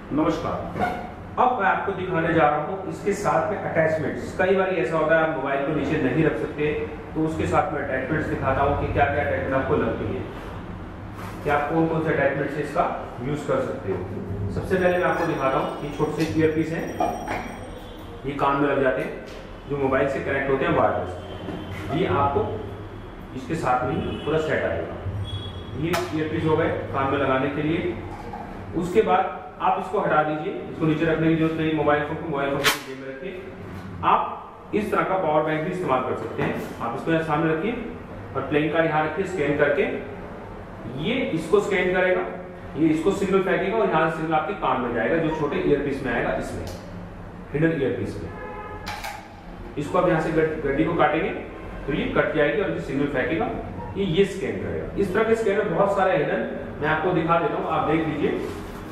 नमस्कार। अब मैं आपको दिखाने जा रहा हूँ इसके साथ में अटैचमेंट्स। कई बार ऐसा होता है आप मोबाइल को नीचे नहीं रख सकते, तो उसके साथ में अटैचमेंट्स दिखाता हूँ कि क्या क्या अटैचमेंट आपको लगती है, कि आप कौन कौन से अटैचमेंट से इसका यूज कर सकते हो। सबसे पहले मैं आपको दिखाता हूँ, ये छोटे से ईयरपीस हैं, ये कान में लग जाते हैं, जो मोबाइल से कनेक्ट होते हैं वायरलेस। ये आपको इसके साथ में ही पूरा सेट आएगा। ये ईयरपीस हो गए कान में लगाने के लिए। उसके बाद आप इसको हटा दीजिए, इसको नीचे रखने की जरूरत नहीं। मोबाइल फोन को जेब में रखिए। आप इस तरह का पावर बैंक भी इस्तेमाल कर सकते हैं। आप इसको यहाँ सामने रखिए और प्लेइंग कार्ड यहाँ रखिए, स्कैन करके ये इसको स्कैन करेगा, ये इसको सिग्नल फेंकेगा और यहाँ से सिग्नल आपके कान में जाएगा, जो छोटे ईयरपीस में आएगा, इसमें हिडन ईयरपीस में। इसको आप यहाँ से गड्डी को काटेंगे तो ये कट जाएगी और सिग्नल फेंकेगा, ये स्कैन करेगा। इस तरह के स्कैनर बहुत सारे हिडन मैं आपको दिखा देता हूँ, आप देख लीजिए।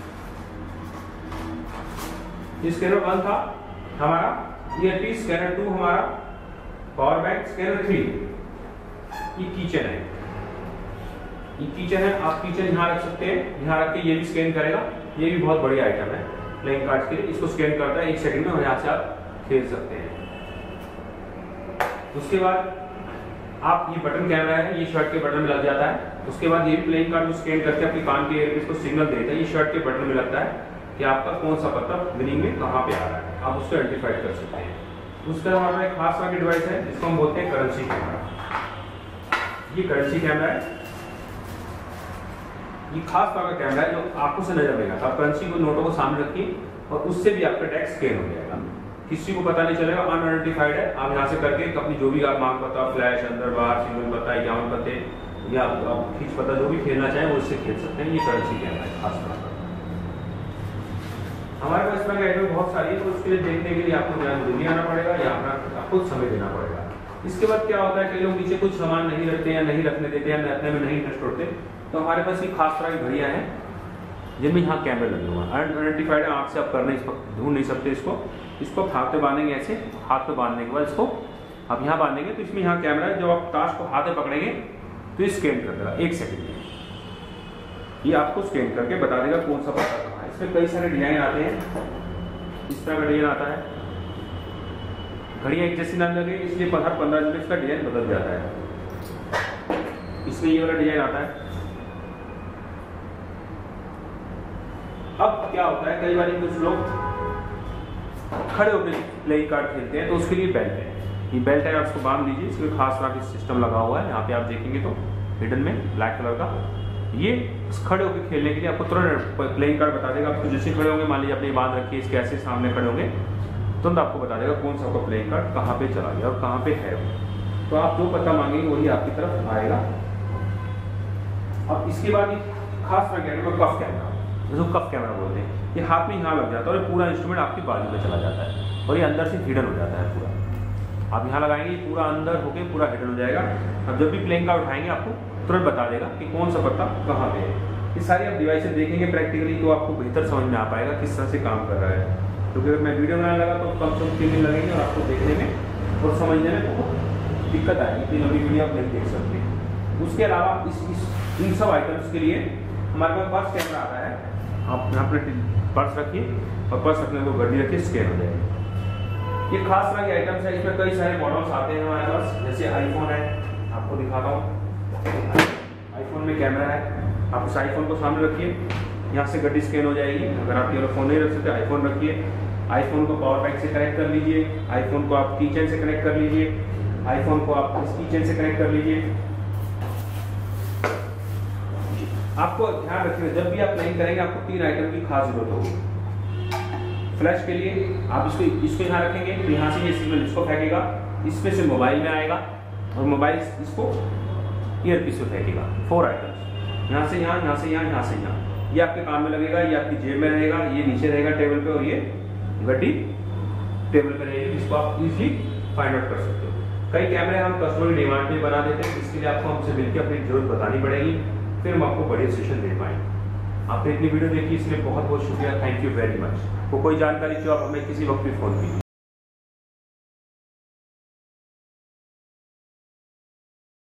स्कैनर 1 था हमारा, ईयरपीस, स्कैनर 2 हमारा, पावर बैंक, स्कैनर 3, ये कीचेन है। ये कीचेन है, आप कीचेन यहाँ रख सकते हैं, यहाँ रख के ये भी स्कैन करेगा। ये भी बहुत बढ़िया आइटम है प्लेइंग कार्ड के लिए। इसको स्कैन करता है 1 सेकंड में और यहाँ से आप खेल सकते हैं। उसके बाद आप ये बटन कैमरा है, ये शर्ट के बटन में लग जाता है। उसके बाद ये भी प्लेइंग कार्ड को स्कैन करके अपने कान के ईयरपीस को सिग्नल देता है, ये शर्ट के बटन में लगता है कि आपका कौन सा पत्ता मीनिंग में कहाँ पे आ रहा है, आप उसको आइडेंटिफाई कर सकते हैं। उसके बाद हमारा एक खास तरह की डिवाइस है जिसको हम बोलते हैं करेंसी कैमरा। ये करेंसी कैमरा है, ये खास तरह का कैमरा है जो आंखों से नजर नहीं आता। आप करेंसी को, नोटों को सामने रखिए और उससे भी आपका टैक्स स्कैन हो जाएगा, किसी को पता नहीं चलेगा, अनआइडेंटिफाइड है। आप यहाँ से करके अपनी जो भी आप मांग पता, फ्लैश, अंदर बाहर, सिंगल पत्ता, 51 पत्ते या आप खींच पता जो भी खेलना चाहें वो इससे खेल सकते हैं। ये करेंसी कैमरा है खास तरह का। हमारे पास इसमें आइटम बहुत सारी है, तो उसके लिए देखने के लिए आपको यहाँ दिल्ली आना पड़ेगा या अपना आपको समय देना पड़ेगा। इसके बाद क्या होता है कि लोग नीचे कुछ सामान नहीं रखते या नहीं रखने देते या रखने में नहीं इंटरेस्ट होते, तो हमारे पास ये खास तरह की घड़ियाँ हैं जिनमें यहाँ कैमरे लगे हुए हैं। अनआइडेंटिफाइड है, आँख से आप कर नहीं ढूंढ नहीं सकते इसको आप हाथ पे बांधेंगे, ऐसे हाथ पे बांधने के बाद इसको आप यहाँ बांधेंगे तो इसमें यहाँ कैमरा है। जब आप ताश को हाथ में पकड़ेंगे तो ये स्कैन कर देगा 1 सेकंड में। ये आपको स्कैन करके बता देगा कौन सा पत्ता कहाँ है। इसमें कई सारे डिजाइन आते हैं, इस तरह का डिजाइन आता है। घड़ियाँ एक जैसी ना लगे इसलिए हर 15 दिन में इसका डिजाइन बदल जाता है। इसमें ये वाला डिजाइन आता है। अब क्या होता है, कई बार कुछ लोग खड़े होकर प्लेइंग कार्ड खेलते हैं, तो उसके लिए बेल्ट है। ये बेल्ट है, आप इसको बांध लीजिए। इसमें खास तरह का सिस्टम लगा हुआ है, यहाँ पे आप देखेंगे तो हिडन में ब्लैक कलर का। ये खड़े होकर खेलने के लिए आपको तुरंत प्लेइंग कार्ड बता देगा। आपको जैसे खड़े होंगे, मान लीजिए अपने बांध रखिए, इसके ऐसे सामने खड़े होंगे, तुरंत आपको बता देगा कौन सा आपका प्लेइंग कार्ड कहाँ पे चला गया और कहाँ पे है। तो आप जो पता मांगेंगे वही आपकी तरफ आएगा। अब इसके बाद खास तरह कैमरा, कफ कैमरा, जिसको कफ कैमरा बोलते हैं, ये हाथ में यहाँ लग जाता है और पूरा इंस्ट्रूमेंट आपकी बाजू में चला जाता है और ये अंदर से हिडन हो जाता है पूरा। आप यहाँ लगाएंगे, पूरा अंदर होके पूरा हिडन हो जाएगा। अब जब भी प्लेइंग कार्ड उठाएंगे आपको तुरंत बता देगा कि कौन सा पत्ता कहाँ पे है। ये सारी आप डिवाइसेस देखेंगे प्रैक्टिकली तो आपको बेहतर समझ में आ पाएगा किस तरह से काम कर रहा है। क्योंकि अगर मैं वीडियो बनाने लगा तो कम से कम 3 दिन लगेंगे और आपको देखने में और समझने में बहुत दिक्कत आएगी, इतनी लंबी वीडियो आप नहीं देख सकते। उसके अलावा इन सब आइटम्स के लिए हमारे पास पर्स कैमरा आता है। आप यहाँ पर पर्स रखिए और पर्स रखने को गड्डी रखिए, स्कैन हो जाएगी। ये खास तरह के आइटम्स है, इसमें कई सारे मॉडल्स आते हैं हमारे पास। जैसे आईफोन है, आपको दिखाता हूँ। आईफोन में कैमरा है, आप उस आईफोन को सामने रखिए, यहाँ से गड्डी स्कैन हो जाएगी। अगर आप ये फोन नहीं रख सकते, आईफोन रखिए, आईफोन को पावर बैंक से कनेक्ट कर लीजिए, आईफोन को आप कीचेन से कनेक्ट कर लीजिए, आईफोन को आप इस कीचेन से कनेक्ट कर लीजिए। आपको ध्यान रखिएगा, जब भी आप प्लेइंग करेंगे आपको 3 आइटम की खास जरूरत होगी। फ्लैश के लिए आप इसको यहाँ रखेंगे तो यहाँ से ये सिग्नल इसको फेंकेगा, इसमें से मोबाइल में आएगा और मोबाइल इसको ईयरपीस में फेंकेगा। 4 आइटम्स, यहाँ से यहाँ, यहाँ से यहाँ, यहाँ से यहाँ। ये आपके कान में लगेगा, ये आपकी जेब में रहेगा, ये नीचे रहेगा टेबल पे और ये गड्डी टेबल पे रहेगी, जिसको आप इजीली फाइंड आउट कर सकते हो। कई कैमरे हम कस्टमर की डिमांड पे बना देते हैं, इसके लिए आपको हमसे मिलकर अपनी जरूरत बतानी पड़ेगी, फिर हम आपको बढ़िया सेशन दे पाएंगे। आपने इतनी वीडियो देखी इसलिए बहुत बहुत शुक्रिया, थैंक यू वेरी मच। कोई जानकारी जो आप हमें किसी वक्त भी फोन कीजिए।